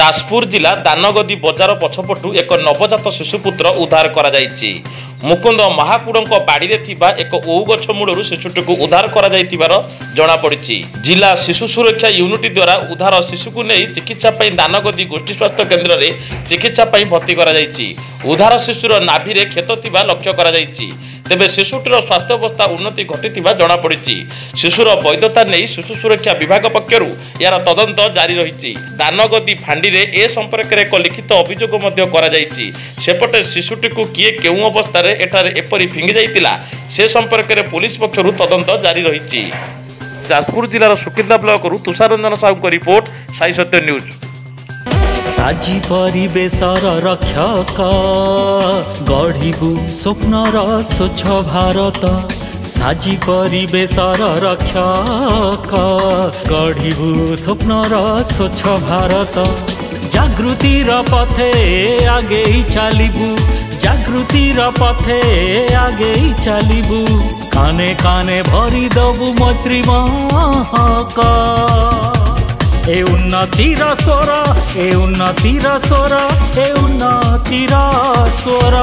जाजपुर जिला दानगदी बजार पछपटू एक नवजात शिशुपुत्र उद्धार करा जायछि। मुकुंद महाकुड़ों बाड़ी रे थिबा एक ओउ गछ मूलरू शिशुटी को उद्धार करा जायतिबार जणा पड़िछि। जिला शिशु सुरक्षा यूनिट द्वारा उद्धार शिशु को नहीं चिकित्सा पई दानगदी गोष्ठी स्वास्थ्य केन्द्र रे चिकित्सा पई भर्ती करा जायछि। उद्धार शिशुर नाभि रे क्षत थिबा लक्ष्य करा जायछि। तेबे शिशुटीर स्वास्थ्य अवस्था उन्नति घटिथिबा जणा पड़िछि। शिशुर वैधता नहीं शिशु सुरक्षा विभाग पक्षरु यार तदंत जारी रहिछि। दानगदी फांडी रे ए संपर्क रे एक लिखित अभियोग मध्य करा जायछि। सेपटे शिशुटी को किए केउ अवस्था रे एठारे एपरि फिंगी जाइतिला से संपर्क रे पुलिस पक्षरु तदंत जारी रहिछि। जाजपुर जिलार सुकिंदा ब्लॉक रु तुषार रंजन साहू को रिपोर्ट साई सत्य न्यूज। साजी परिवेशर रक्षक गढ़िबु स्वप्नर स्वच्छ भारत। साजी परिवेशर रक्षक गढ़िबु स्वप्नर स्वच्छ भारत। जागृतिर पथे आगे चलिबु जागृतिर पथे आगे चलिबु काने काने भरी दबु मैत्री महक। ए उन्नतिर स्वर ए उन्नतिर स्वर ए उन्नतिर स्वर।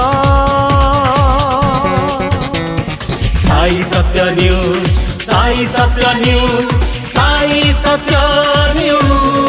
साई सत्य न्यूज साई सत्य न्यूज साई सत्य न्यूज।